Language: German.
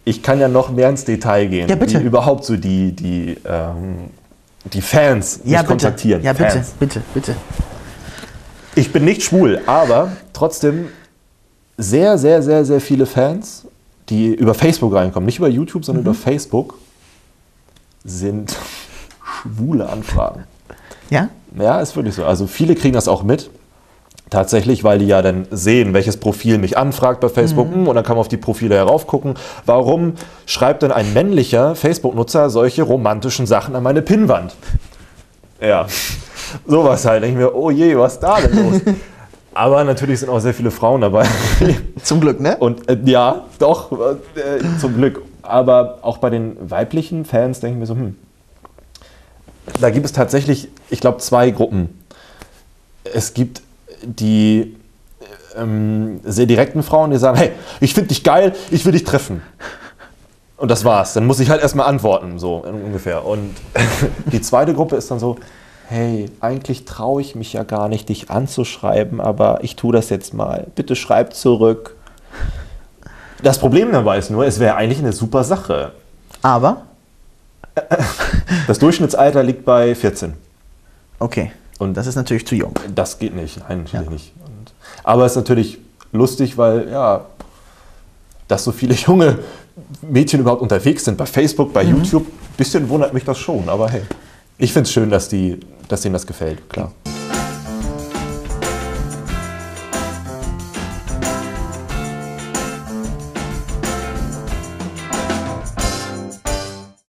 ich kann ja noch mehr ins Detail gehen. Ja, bitte. Wie überhaupt so die Fans mich kontaktieren. Ja, bitte, Fans. bitte. Ich bin nicht schwul, aber trotzdem sehr, sehr, sehr, sehr viele Fans, die über Facebook reinkommen, nicht über YouTube, sondern über Facebook, sind schwule Anfragen. Ja? Ja, ist wirklich so. Also viele kriegen das auch mit. Tatsächlich, weil die ja dann sehen, welches Profil mich anfragt bei Facebook und dann kann man auf die Profile heraufgucken. Warum schreibt denn ein männlicher Facebook-Nutzer solche romantischen Sachen an meine Pinnwand? Ja, sowas halt. Da denke ich mir, oh je, was ist da denn los? Aber natürlich sind auch sehr viele Frauen dabei. Zum Glück, ne? Und ja, doch, zum Glück. Aber auch bei den weiblichen Fans denke ich mir so, da gibt es tatsächlich, ich glaube, 2 Gruppen. Es gibt die sehr direkten Frauen, die sagen, hey, ich finde dich geil, ich will dich treffen. Und das war's. Dann muss ich halt erstmal antworten, so ungefähr. Und die zweite Gruppe ist dann so, hey, eigentlich traue ich mich ja gar nicht, dich anzuschreiben, aber ich tue das jetzt mal. Bitte schreib zurück. Das Problem dabei ist nur, es wäre eigentlich eine super Sache. Aber? Das Durchschnittsalter liegt bei 14. Okay. Und das ist natürlich zu jung. Das geht nicht, nein, natürlich nicht. Aber es ist natürlich lustig, weil, ja, dass so viele junge Mädchen überhaupt unterwegs sind, bei Facebook, bei YouTube, ein bisschen wundert mich das schon, aber hey. Ich finde es schön, dass denen das gefällt, klar.